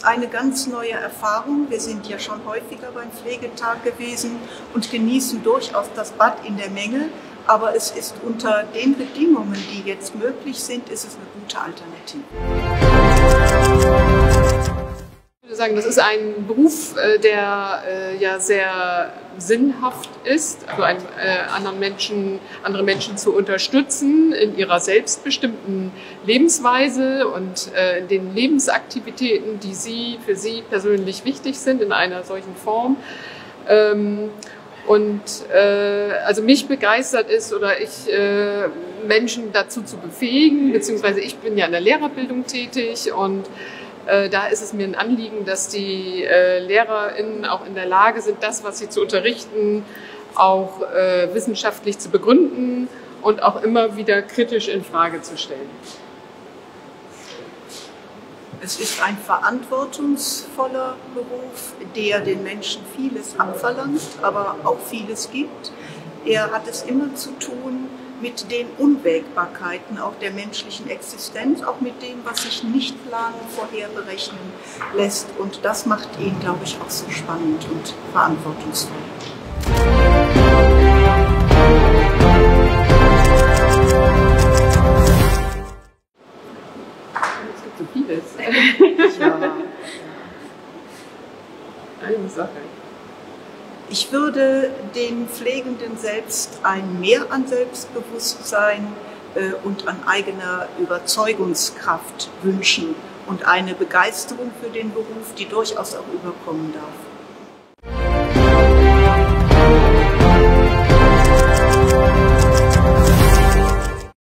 eine ganz neue Erfahrung. Wir sind ja schon häufiger beim Pflegetag gewesen und genießen durchaus das Bad in der Menge. Aber es ist unter den Bedingungen, die jetzt möglich sind, ist es eine gute Alternative. Ich würde sagen, das ist ein Beruf, der ja sehr sinnhaft ist, also andere Menschen zu unterstützen in ihrer selbstbestimmten Lebensweise und in den Lebensaktivitäten, die für sie persönlich wichtig sind in einer solchen Form. Also mich begeistert ist oder Menschen dazu zu befähigen, beziehungsweise ich bin ja in der Lehrerbildung tätig und da ist es mir ein Anliegen, dass die LehrerInnen auch in der Lage sind, das, was sie zu unterrichten, auch wissenschaftlich zu begründen und auch immer wieder kritisch in Frage zu stellen. Es ist ein verantwortungsvoller Beruf, der den Menschen vieles abverlangt, aber auch vieles gibt. Er hat es immer zu tun mit den Unwägbarkeiten auch der menschlichen Existenz, auch mit dem, was sich nicht planen, vorher berechnen lässt. Und das macht ihn, glaube ich, auch so spannend und verantwortungsvoll. Es gibt so vieles. Ja. Eine Sache. Ich würde den Pflegenden selbst ein Mehr an Selbstbewusstsein und an eigener Überzeugungskraft wünschen und eine Begeisterung für den Beruf, die durchaus auch überkommen darf.